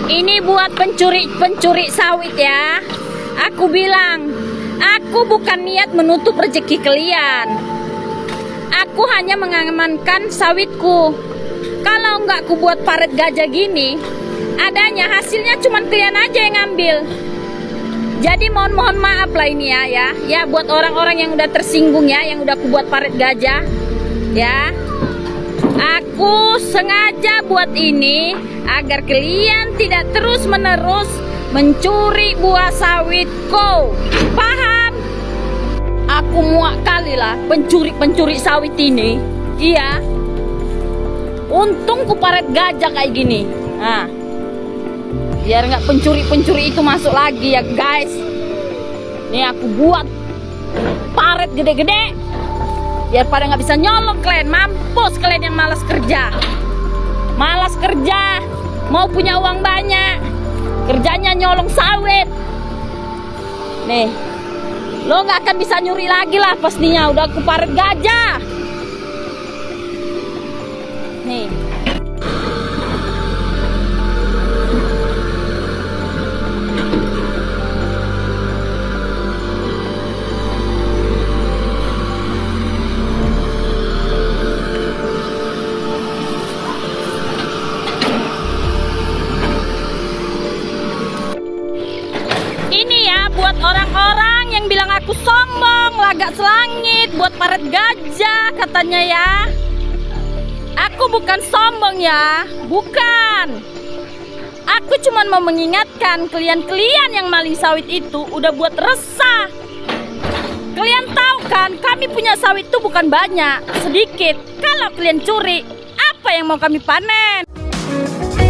Ini buat pencuri sawit ya. Aku bilang, aku bukan niat menutup rezeki kalian. Aku hanya mengamankan sawitku. Kalau nggak aku buat paret gajah gini, adanya hasilnya cuma kalian aja yang ngambil. Jadi mohon maaf lah ini ya buat orang-orang yang udah tersinggung ya, yang udah aku buat paret gajah ya. Aku sengaja buat ini agar kalian tidak terus-menerus mencuri buah sawitku. Paham? Aku muak kali lah pencuri sawit ini. Iya. Untung ku paret gajah kayak gini. Nah, biar nggak pencuri itu masuk lagi ya guys. Nih aku buat paret gede-gede, biar pada nggak bisa nyolong kalian. Mampus kalian yang malas kerja. Malas kerja, mau punya uang banyak, kerjanya nyolong sawit. Nih, lo nggak akan bisa nyuri lagi lah pastinya. Udah aku paret gajah. Nih. Buat orang-orang yang bilang aku sombong, lagak selangit, buat paret gajah katanya ya. Aku bukan sombong ya, bukan. Aku cuma mau mengingatkan kalian yang maling sawit itu udah buat resah. Kalian tahu kan, kami punya sawit itu bukan banyak, sedikit. Kalau kalian curi, apa yang mau kami panen?